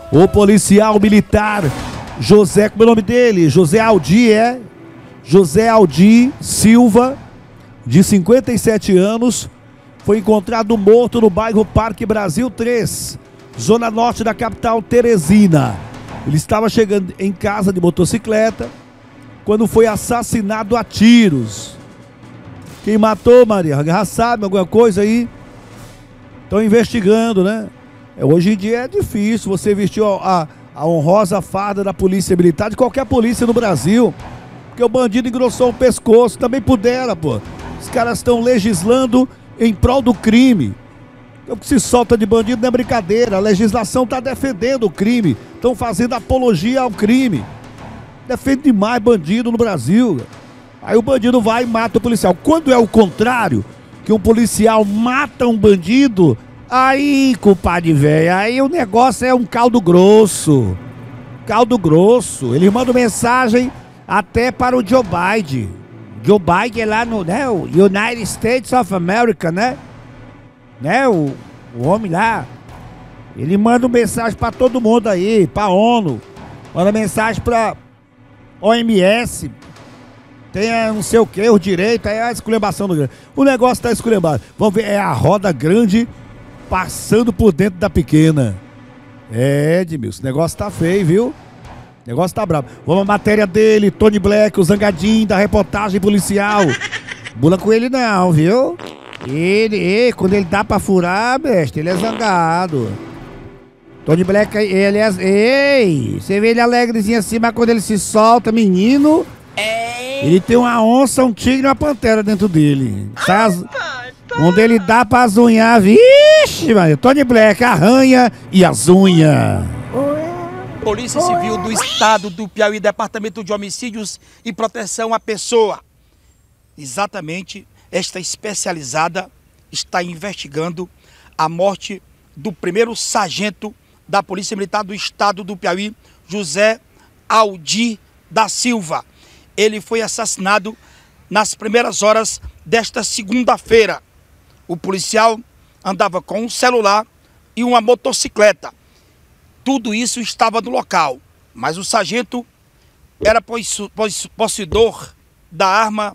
O policial militar José, como é o nome dele? José Aldi, José Aldi Silva, de 57 anos, foi encontrado morto no bairro Parque Brasil 3, zona norte da capital Teresina. Ele estava chegando em casa de motocicleta quando foi assassinado a tiros. Quem matou, Maria? Já sabe alguma coisa aí? Estão investigando, né? Hoje em dia é difícil você vestir a honrosa farda da polícia militar, de qualquer polícia no Brasil, porque o bandido engrossou o pescoço. Também pudera, pô. Os caras estão legislando em prol do crime. O que se solta de bandido não é brincadeira. A legislação está defendendo o crime, estão fazendo apologia ao crime. Defende demais bandido no Brasil. Aí o bandido vai e mata o policial. Quando é o contrário, que um policial mata um bandido, aí, compadre velho, aí o negócio é um caldo grosso. Caldo grosso. Ele manda mensagem até para o Joe Biden. Joe Biden é lá no, né, o United States of America, né? O homem lá. Ele manda mensagem para todo mundo aí, para a ONU. Manda mensagem para OMS. Tem não sei o que, o direito, aí a esculhambação do grande. O negócio tá esculhambado. Vamos ver, é a roda grande passando por dentro da pequena. Edmilson, esse negócio tá feio, viu? O negócio tá bravo. Vamos à matéria dele, Tony Black, o zangadinho da reportagem policial. Bula com ele não, viu? Quando ele dá pra furar, mestre, ele é zangado. Tony Black, ele é... Ei, você vê ele alegrezinho assim, mas quando ele se solta, menino... Ele tem uma onça, um tigre e uma pantera dentro dele. Quando ele dá pra azunhar, vixe, mano, Tony Black arranha e azunha. Polícia Civil do Estado do Piauí, Departamento de Homicídios e Proteção à Pessoa. Exatamente, esta especializada está investigando a morte do primeiro sargento da Polícia Militar do Estado do Piauí, José Aldi da Silva. Ele foi assassinado nas primeiras horas desta segunda-feira. O policial andava com um celular e uma motocicleta. Tudo isso estava no local, mas o sargento era possuidor da arma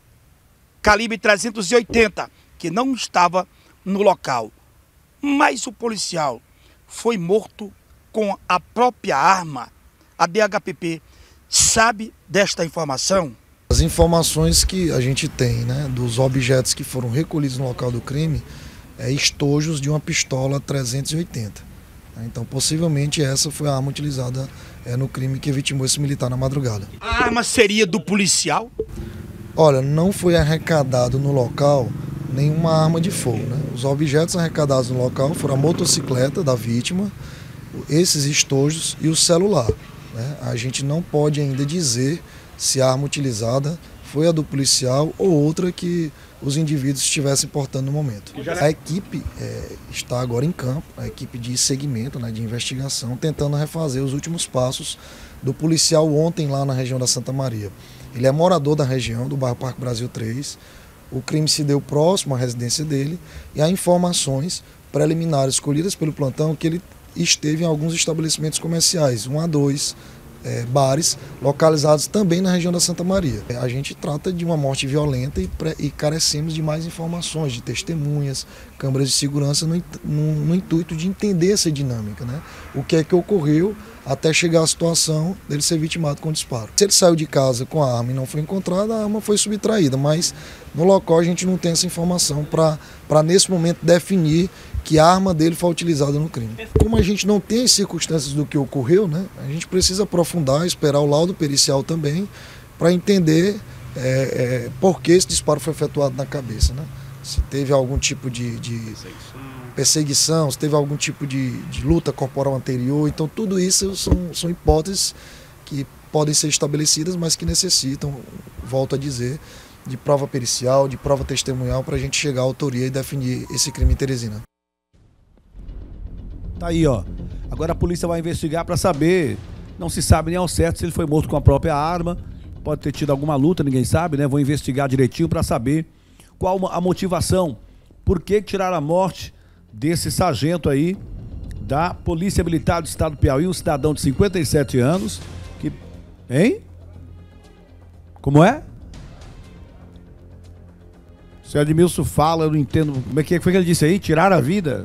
calibre 380, que não estava no local. Mas o policial foi morto com a própria arma. A DHPP sabe desta informação? As informações que a gente tem, né, dos objetos que foram recolhidos no local do crime, estojos de uma pistola 380. Então, possivelmente, essa foi a arma utilizada no crime que vitimou esse militar na madrugada. A arma seria do policial? Olha, não foi arrecadado no local nenhuma arma de fogo, né? Os objetos arrecadados no local foram a motocicleta da vítima, esses estojos e o celular. A gente não pode ainda dizer se a arma utilizada foi a do policial ou outra que os indivíduos estivessem portando no momento. A equipe está agora em campo, a equipe de segmento, né, de investigação, tentando refazer os últimos passos do policial ontem lá na região da Santa Maria. Ele é morador da região, do bairro Parque Brasil 3. O crime se deu próximo à residência dele e há informações preliminares colhidas pelo plantão que ele esteve em alguns estabelecimentos comerciais, 1 a 2 bares, localizados também na região da Santa Maria. A gente trata de uma morte violenta e carecemos de mais informações, de testemunhas, câmeras de segurança, no intuito de entender essa dinâmica, né? O que é que ocorreu até chegar à situação dele ser vitimado com disparo. Se ele saiu de casa com a arma e não foi encontrada, a arma foi subtraída, mas no local a gente não tem essa informação para nesse momento definir que a arma dele foi utilizada no crime. Como a gente não tem as circunstâncias do que ocorreu, né, a gente precisa aprofundar, esperar o laudo pericial também, para entender por que esse disparo foi efetuado na cabeça, né? Se teve algum tipo de perseguição, se teve algum tipo de luta corporal anterior. Então tudo isso são hipóteses que podem ser estabelecidas, mas que necessitam, volto a dizer, de prova pericial, de prova testemunhal, para a gente chegar à autoria e definir esse crime em Teresina. Tá aí, ó. Agora a polícia vai investigar para saber. Não se sabe nem ao certo se ele foi morto com a própria arma. Pode ter tido alguma luta, ninguém sabe, né? Vou investigar direitinho para saber qual a motivação. Por que tiraram a morte desse sargento aí da Polícia Militar do Estado do Piauí, um cidadão de 57 anos, que... Hein? Como é? O senhor Edmilson fala, eu não entendo. Como é que foi que ele disse aí? Tirar a vida?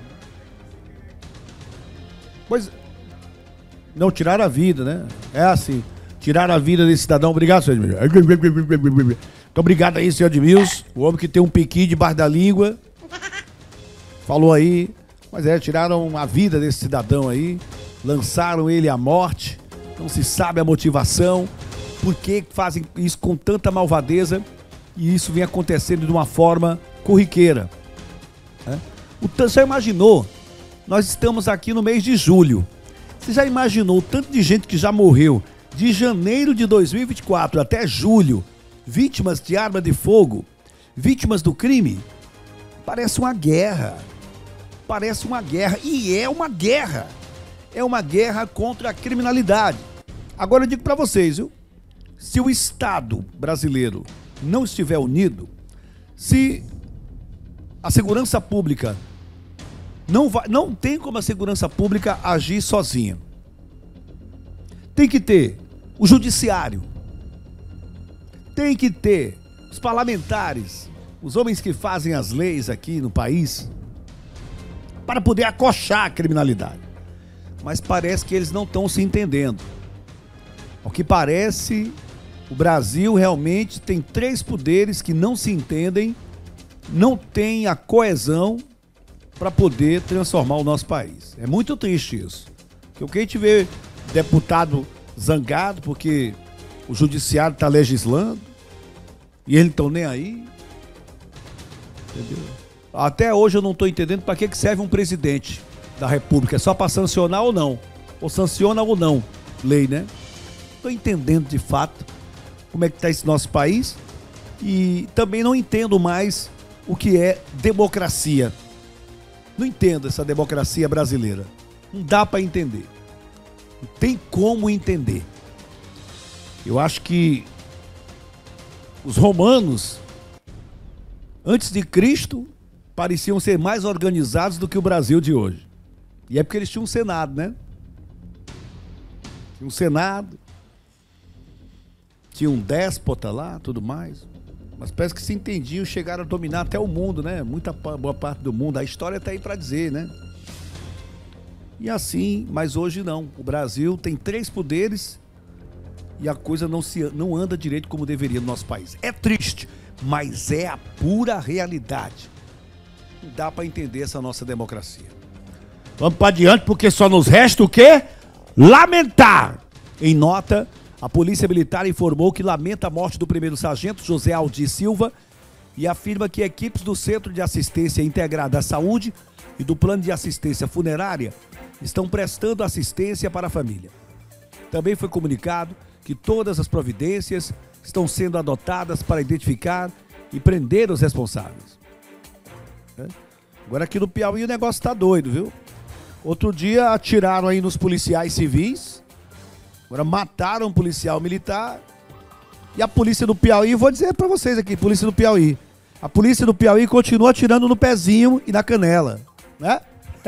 Pois... Não, tirar a vida, né? É assim. Tirar a vida desse cidadão. Obrigado, senhor Edmilson. Muito obrigado aí, senhor Edmilson. O homem que tem um piquinho debaixo da língua. Falou aí. Mas tiraram a vida desse cidadão aí. Lançaram ele à morte. Não se sabe a motivação. Por que fazem isso com tanta malvadeza? E isso vem acontecendo de uma forma corriqueira. Você já imaginou? Nós estamos aqui no mês de julho. Você já imaginou o tanto de gente que já morreu de janeiro de 2024 até julho? Vítimas de arma de fogo? Vítimas do crime? Parece uma guerra. Parece uma guerra. E é uma guerra. É uma guerra contra a criminalidade. Agora eu digo pra vocês, viu? Se o Estado brasileiro não estiver unido, se a segurança pública não tem como a segurança pública agir sozinha. Tem que ter o judiciário, tem que ter os parlamentares, os homens que fazem as leis aqui no país, para poder acochar a criminalidade. Mas parece que eles não estão se entendendo. Ao que parece, o Brasil realmente tem 3 poderes que não se entendem, não tem a coesão para poder transformar o nosso país. É muito triste isso. Porque o que a gente vê deputado zangado porque o judiciário está legislando e eles não estão nem aí. Entendeu? Até hoje eu não estou entendendo para que serve um presidente da República. É só para sancionar ou não? Ou sanciona ou não? Lei, né? Estou entendendo de fato como é que está esse nosso país e também não entendo mais o que é democracia. Não entendo essa democracia brasileira. Não dá para entender. Não tem como entender. Eu acho que os romanos, antes de Cristo, pareciam ser mais organizados do que o Brasil de hoje. E é porque eles tinham um Senado, né? Tinha um Senado, tinha um déspota lá, tudo mais. Mas parece que se entendiam, chegaram a dominar até o mundo, né? Muita boa parte do mundo. A história está aí para dizer, né? E assim, mas hoje não. O Brasil tem 3 poderes e a coisa não anda direito como deveria no nosso país. É triste, mas é a pura realidade. Não dá para entender essa nossa democracia. Vamos para adiante, porque só nos resta o quê? Lamentar. Em nota, a Polícia Militar informou que lamenta a morte do primeiro sargento José Aldir Silva e afirma que equipes do Centro de Assistência Integrada à Saúde e do Plano de Assistência Funerária estão prestando assistência para a família. Também foi comunicado que todas as providências estão sendo adotadas para identificar e prender os responsáveis. Agora aqui no Piauí o negócio tá doido, viu? Outro dia atiraram aí nos policiais civis. Agora mataram um policial militar. E a polícia do Piauí, vou dizer pra vocês aqui, polícia do Piauí. A polícia do Piauí continua atirando no pezinho e na canela, né?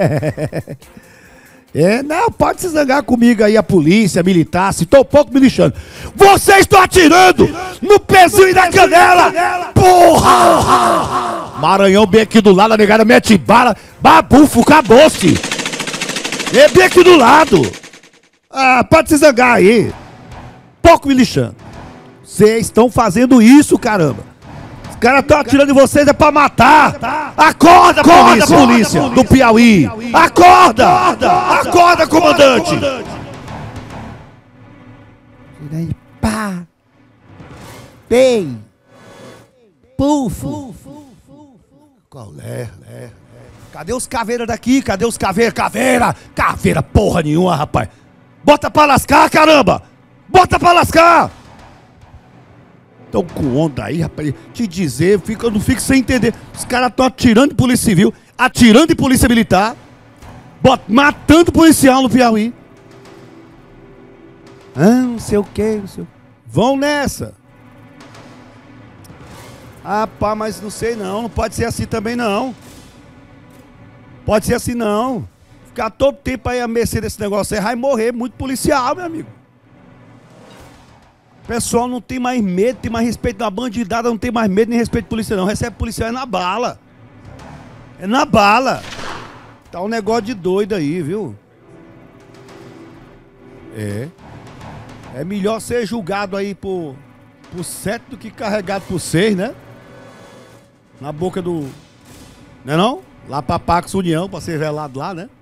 Não, pode se zangar comigo aí a polícia militar, se tô um pouco me lixando. Vocês estão atirando no pezinho e na canela! Porra! Maranhão bem aqui do lado, a negada mete bala, babufo, acabou-se! É bem aqui do lado! Ah, pode se zangar aí. Pouco me lixando. Vocês estão fazendo isso, caramba. Os caras estão atirando em vocês, é pra matar. Acorda, polícia do Piauí. Acorda! Acorda, comandante. Pá. Bem. Pufo. Qual é? Cadê os caveiras daqui? Cadê os caveiras? Caveira porra nenhuma, rapaz. Bota pra lascar, caramba! Bota pra lascar! Tão com onda aí, rapaz. Te dizer, eu não fico sem entender. Os caras estão atirando de polícia civil, atirando de polícia militar, matando policial no Piauí. Não sei o que, Vão nessa. Ah, pá, mas não sei não pode ser assim também não. Pode ser assim não. ficar todo tempo aí a mercê desse negócio aí, vai morrer muito policial, meu amigo. O pessoal não tem mais medo, tem mais respeito da bandidada, não tem mais medo nem respeito de polícia não. Recebe policial é na bala. É na bala. Tá um negócio de doido aí, viu? É melhor ser julgado aí por 7 do que carregado por 6, né? Na boca do... Não é não? Lá pra Pax União, pra ser velado lá, né?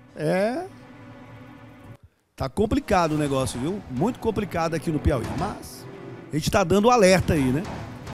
Tá complicado o negócio, viu? Muito complicado aqui no Piauí. Mas a gente tá dando alerta aí, né?